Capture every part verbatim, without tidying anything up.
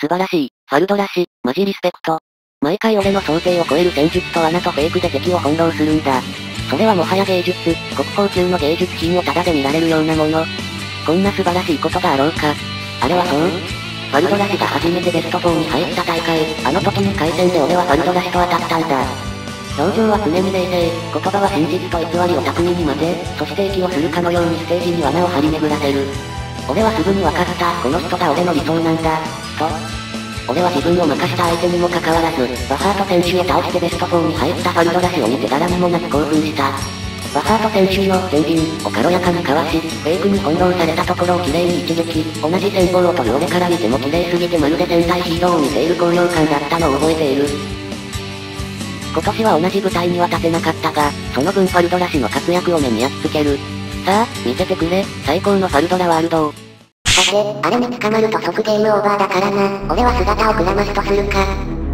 素晴らしい。ファルドラシ、マジリスペクト。毎回俺の想定を超える戦術と罠とフェイクで敵を翻弄するんだ。それはもはや芸術、国宝級の芸術品をタダで見られるようなもの。こんな素晴らしいことがあろうか。あれはそう？ファルドラシが初めてベストフォーに入った大会、あの時に回戦で俺はファルドラシと当たったんだ。表情は常に冷静、言葉は真実と偽りを巧みに混ぜ、そして息をするかのようにステージに罠を張り巡らせる。俺はすぐに分かった、この人が俺の理想なんだ、と。俺は自分を任した相手にもかかわらず、バハート選手を倒してベストフォーに入ったファルドラシを見て柄にもなく興奮した。バハート選手の前陣を軽やかにかわし、フェイクに翻弄されたところを綺麗に一撃、同じ戦法を取る俺から見ても綺麗すぎてまるで戦隊ヒーローを見ている高揚感だったのを覚えている。今年は同じ舞台には立てなかったが、その分ファルドラシの活躍を目に焼き付ける。さあ、見せてくれ、最高のファルドラワールドを。 さて、あれに捕まると即ゲームオーバーだからな。俺は姿をくらますとするか。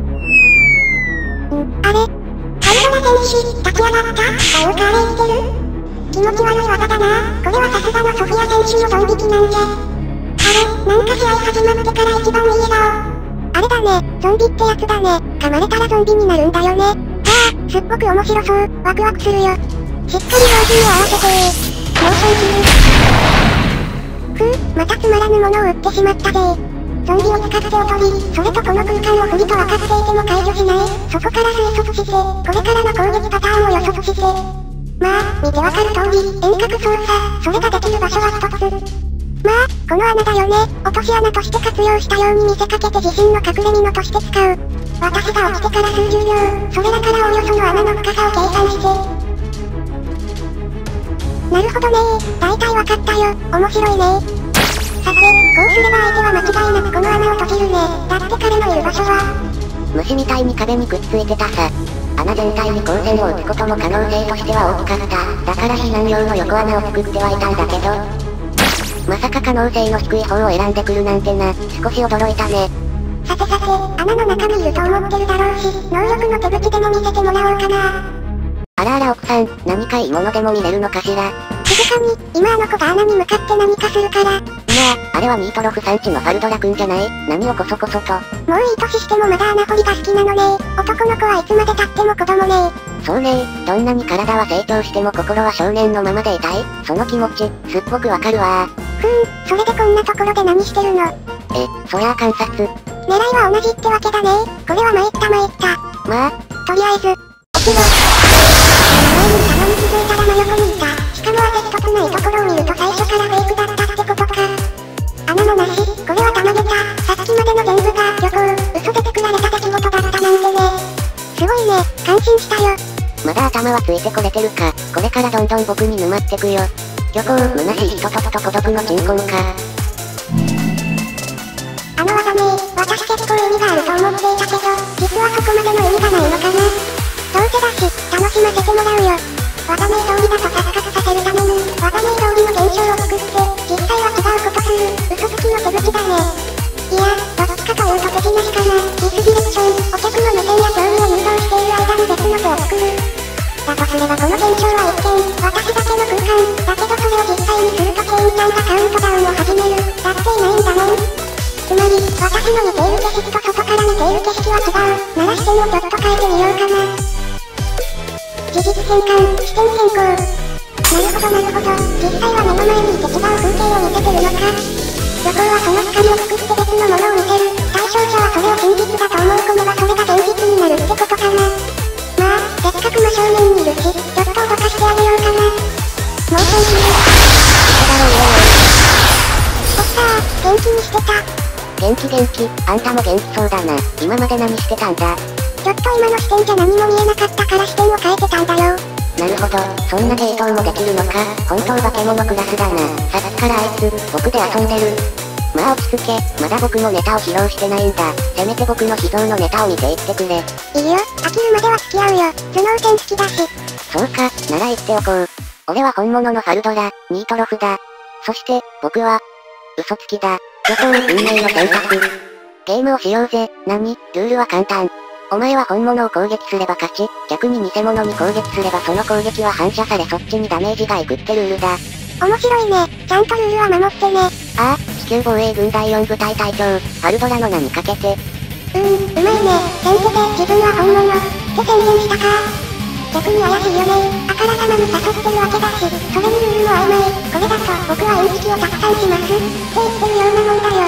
ん、あれファルドラ選手、立ち上がったというかあれ言ってる？気持ち悪い技だな。これはさすがのソフィア選手のドン引きなんじゃ。あれ、なんか試合始まってから一番いい笑顔。あれだね、ゾンビってやつだね。噛まれたらゾンビになるんだよね。わあ、すっごく面白そう。ワクワクするよ。しっかり標準を合わせてー。モーションする。ふう、またつまらぬものを売ってしまったぜー。ゾンビを使っておとり、それとこの空間を不利と分かっていても解除しない。そこから推測して、これからの攻撃パターンを予測して。まあ、見てわかる通り、遠隔操作、それができる場所は一つ。まあ、この穴だよね。落とし穴として活用したように見せかけて自身の隠れ蓑として使う。私が起きてから数十秒、それだからおよその穴の深さを計算して。なるほどねー。大体わかったよ。面白いねー。さて、こうすれば相手は間違いなくこの穴を閉じるね。だって彼のいる場所は虫みたいに壁にくっついてたさ。穴全体に光線を打つことも可能性としては大きかった。だから避難用の横穴を作ってはいたんだけど。まさか可能性の低い方を選んでくるなんてな、少し驚いたね。 さてさて、穴の中にいると思ってるだろうし、能力の手口でも見せてもらおうかな。 あらあら奥さん、何かいいものでも見れるのかしら。 静かに、今あの子が穴に向かって何かするから。 いやあ、あれはミートロフさんちのファルドラくんじゃない？何をこそこそと。 もういい年してもまだ穴掘りが好きなのね。男の子はいつまで経っても子供ね。 そうねー、どんなに体は成長しても心は少年のままでいたい。その気持ち、すっごくわかるわー。 ふーん、それでこんなところで何してるの？ え、そりゃあ観察。 狙いは同じってわけだね。これは参った参った。 まあ、 とりあえず、起きろ。前にいたのに気づいたら真横にいた。しかも当て一つないところを見ると最初からフェイクだったってことか。穴もなし、これはたまげた。さっきまでの全部が旅行、嘘で作られた出来事だったなんてね。すごいね、感心したよ。 まだ頭はついてこれてるか。これからどんどん僕に沼ってくよ。虚構、虚しい人ととと孤独の鎮魂か。 あの技ね、私結構意味があると思っていたけど、実はそこまでの意味がないのかな。どうせだし、楽しませてもらうよ。技名通りだと錯覚させるために、技名通りの現象を作って、実際は違うことする、嘘つきの手口だね。いや、どっちかというと手品師かな。ミスディレクション、お客の目線や興味を誘導している間に別の手を作る。だとすればこの現象は一見、私だけの空間、だけどそれを実際にするとケインちゃんがカウントダウンを始める。だっていないんだもん。つまり、私の見ている景色と外から見ている景色は違う。なら視点をちょっと変えてみようかな。事実変換、視点変更。なるほどなるほど、実際は目の前にいて違う風景を見せてるのか。旅行はその光を作って別のものを見せる。対象者はそれを真実だと思い込めばそれが現実になるってことかな。まあ、せっかく真正面にいるし、ちょっと脅かしてあげようかな。モーションする。おっさー、元気にしてた。 元気元気、あんたも元気そうだな。今まで何してたんだ？ ちょっと今の視点じゃ何も見えなかったから視点を変えてたんだよ。 なるほど、そんな芸当もできるのか。本当化け物クラスだな。さっきからあいつ、僕で遊んでる。まあ落ち着け、まだ僕のネタを披露してないんだ。せめて僕の秘蔵のネタを見ていってくれ。 いいよ、飽きるまでは付き合うよ。頭脳戦好きだし。 そうか、なら言っておこう。俺は本物のファルドラ、ニートロフだ。そして、僕は、嘘つきだ。予想運命の選択。ゲームをしようぜ。何？ルールは簡単。お前は本物を攻撃すれば勝ち、逆に偽物に攻撃すればその攻撃は反射されそっちにダメージがいくってルールだ。 面白いね。ちゃんとルールは守ってね。 ああ、地球防衛軍だいよん部隊隊長、アルドラの名にかけて。 うーん、うまいね。先手で自分は本物って宣言したか。逆に怪しいよね。あからさまに誘ってるわけだし、それにルールも曖昧。これだと僕はインチキをたくさんしますって言ってるようなもんだよ。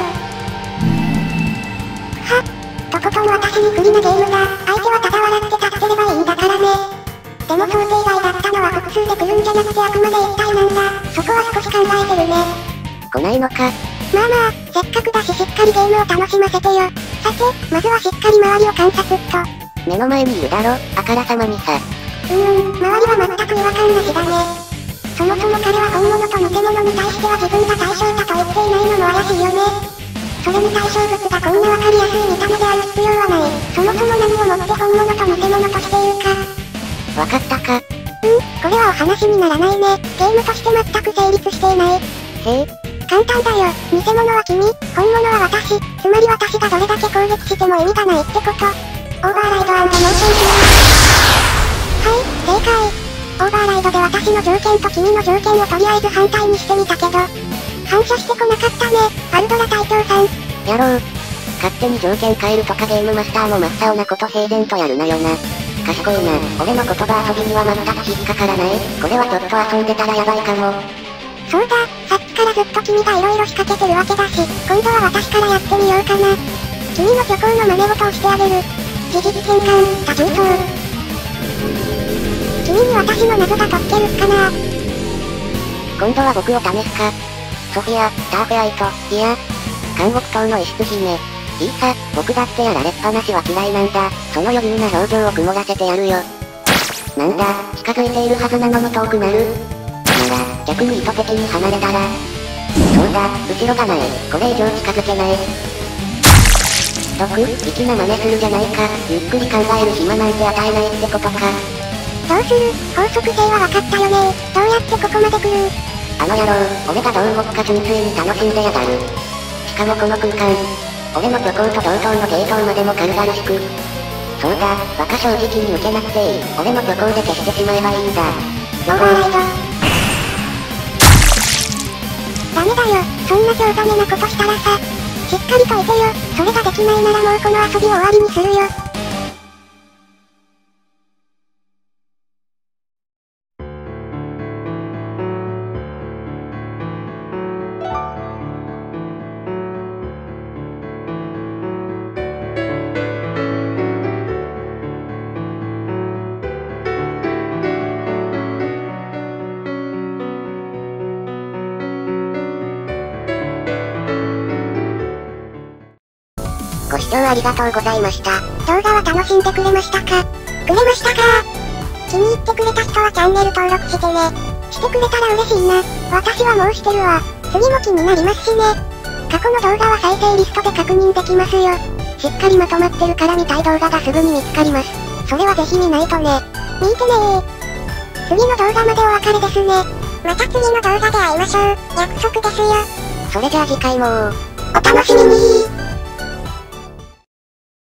はっ。とことん私に不利なゲームだ。相手はただ笑って立ってればいいんだからね。でも想定外だったのは複数で来るんじゃなくてあくまでいち体なんだ。そこは少し考えてるね。 来ないのか。 まあまあ、せっかくだししっかりゲームを楽しませてよ。さて、まずはしっかり周りを観察っと。 目の前にいるだろ、あからさまにさ。 うーん、周りは全く違和感なしだね。そもそも彼は本物と偽物に対しては自分が対象だと言っていないのも怪しいよね。それに対象物がこんなわかりやすい見た目である必要はない。そもそも何をもって本物と偽物としているか。 わかったか。 うん、これはお話にならないね。ゲームとして全く成立していない。 へえ。 簡単だよ。偽物は君、本物は私。つまり私がどれだけ攻撃しても意味がないってこと。オーバーライド&モーションキー。はい、正解。オーバーライドで私の条件と君の条件をとりあえず反対にしてみたけど、反射してこなかったね、アルドラ隊長さん。 やろう。勝手に条件変えるとかゲームマスターも真っ青なこと平然とやるなよな。賢いな。俺の言葉遊びには全く引っかからない。これはちょっと遊んでたらやばいかも。 そうだ、さっきからずっと君が色々仕掛けてるわけだし、今度は私からやってみようかな。君の虚構の真似事をしてあげる。事実変換、多重奏。君に私の謎が解けるかな。 今度は僕を試すか。ソフィア、ターフェアイト、いや、監獄島の異質姫。いいさ、僕だってやられっぱなしは嫌いなんだ。その余裕な表情を曇らせてやるよ。なんだ、近づいているはずなのに遠くなる。なら、逆に意図的に離れたら。そうだ、後ろがない。これ以上近づけない。毒、粋な真似するじゃないか。ゆっくり考える暇なんて与えないってことか。 どうする？法則性は分かったよね。どうやってここまで来る？ あの野郎、俺がどう動くか純粋に楽しんでやがる。しかもこの空間、俺の虚構と同等のゲートまでも軽々しく。そうだ、馬鹿正直に受けなくていい。俺の虚構で消してしまえばいいんだ。 オーバーライド。ダメだよ、そんな興ざめなことしたらさ。しっかりといてよ、それができないならもうこの遊びを終わりにするよ。 ご視聴ありがとうございました。 動画は楽しんでくれましたか？くれましたか？気に入ってくれた人はチャンネル登録してね。してくれたら嬉しいな。私はもうしてるわ。次も気になりますしね。過去の動画は再生リストで確認できますよ。しっかりまとまってるから見たい動画がすぐに見つかります。それはぜひ見ないとね。見てねー。次の動画までお別れですね。また次の動画で会いましょう。約束ですよ。 それじゃあ次回もお楽しみにー。